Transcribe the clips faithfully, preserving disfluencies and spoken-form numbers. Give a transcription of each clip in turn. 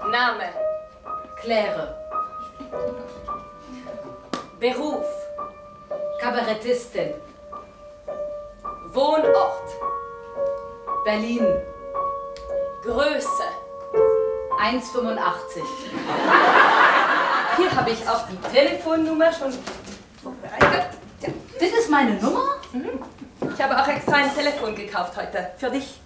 Name. Claire. Beruf. Kabarettistin. Wohnort. Berlin. Größe. eins Komma fünfundachtzig. Hier habe ich auch die Telefonnummer schon vorbereitet. Ja. Das ist meine Nummer? Mhm. Ich habe auch extra ein Telefon gekauft heute. Für dich.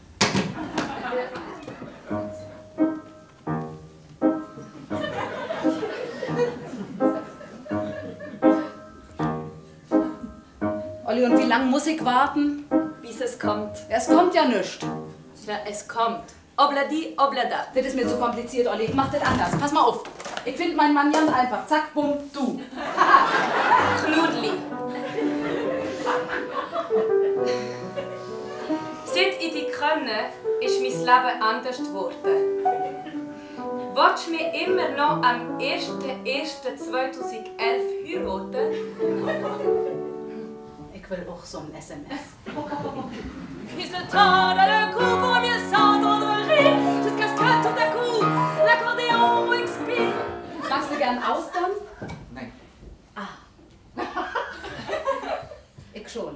Olli, und wie lange muss ich warten? Bis es kommt. Es kommt ja nichts. Ja, es kommt. Obladi, oblada. Das ist mir zu kompliziert, Olli. Ich mach das anders. Pass mal auf. Ich finde meinen Mann ganz einfach. Zack, bumm, du. Knudli. Seit ich dich kenne, ist mein Leben anders geworden. Willst du mich immer noch am ersten ersten zweitausendelf heiraten? Ich will auch so ein S M S. Il se tord le cou pour mieux s'entendre rire, jusqu'à ce que tout à coup l'accordéon expire. Magst du gern Austern? Nein. Ah. Ich schon.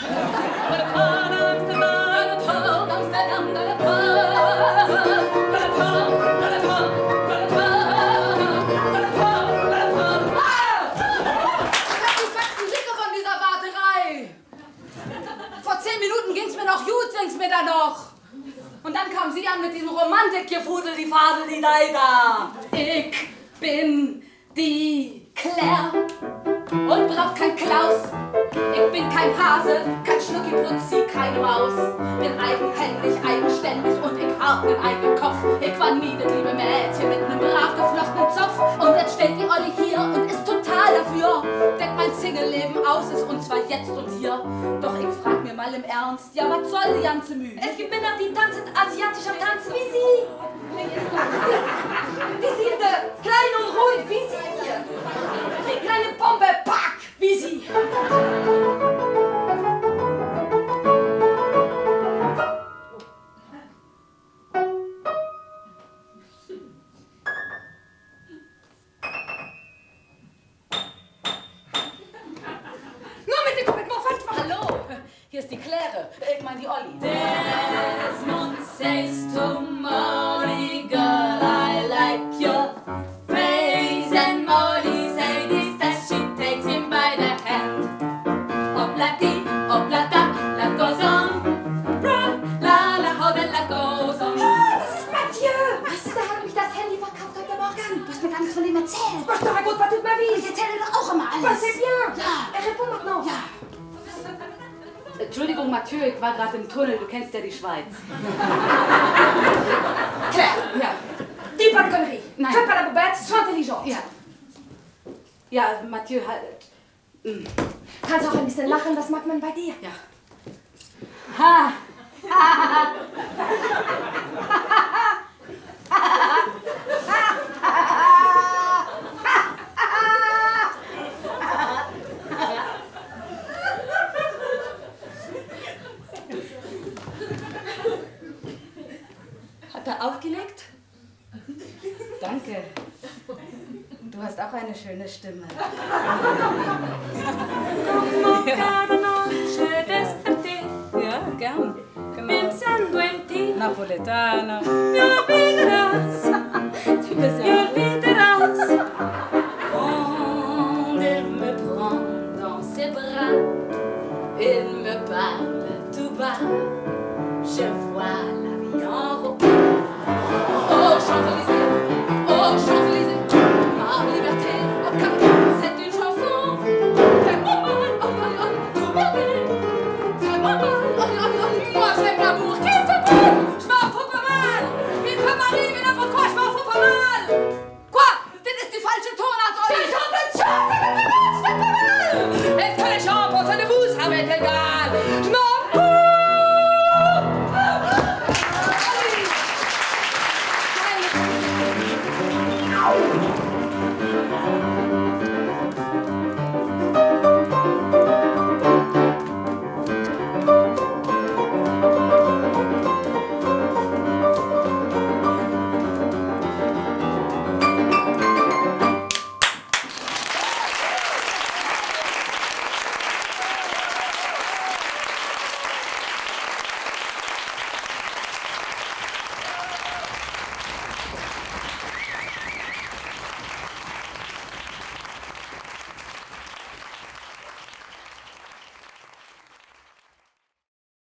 Noch gut ging's mir da noch. Und dann kam sie an mit diesem Romantikgefudel, die Fadel, die Deiga. Ich bin die Claire und brauch kein Klaus. Ich bin kein Hase, kein Schnucki-Brutzi, keine Maus. Bin eigenhändig, eigenständig und ich hab nen eigenen Kopf. Ich war nie das liebe Mädchen mit nem brav geflochtenen Zopf. Und jetzt steht die Olli hier und ist total dafür. Deckt mein Single-Leben aus, ist und zwar jetzt und hier. Doch ich frag mir mal im Ernst, ja was soll die ganze Mühe? Es gibt Männer, die tanzen asiatischer Tanz wie sie. Die sind äh, klein und ruhig wie sie hier. Die kleine Bombe, pack, wie sie. Hier ist die Claire, ich meine die Olli. Desmond says to Molly, girl, I like your face. And Molly says this as she takes him by the hand. Oblati, oblata, life goes on. Run, la, la, how the life goes on. Ah, das ist Mathieu! Was? Da hat mich das Handy verkauft heute Morgen. Du hast mir gar nichts von dem erzählt. Je te raconte pas toute ma vie. Ich erzähle doch auch immer alles. Bah, c'est bien. Ja. Elle répond maintenant. Ja. Entschuldigung, Mathieu, ich war gerade im Tunnel, du kennst ja die Schweiz. Claire, Ja. dis pas de conneries. Nein. Fais pas la bobette, sois intelligente. Ja. Ja, Mathieu, halt. Mm. Kannst auch ein bisschen lachen, das mag man bei dir. Ja. Ha! Hat er aufgelegt? Danke. Du hast auch eine schöne Stimme. Ja, gern. Genau. Napoletana. Ja, olvidarás. Du bist Y ja... olvidarás. Quand il me prend dans ses bras, il me parle tout bas.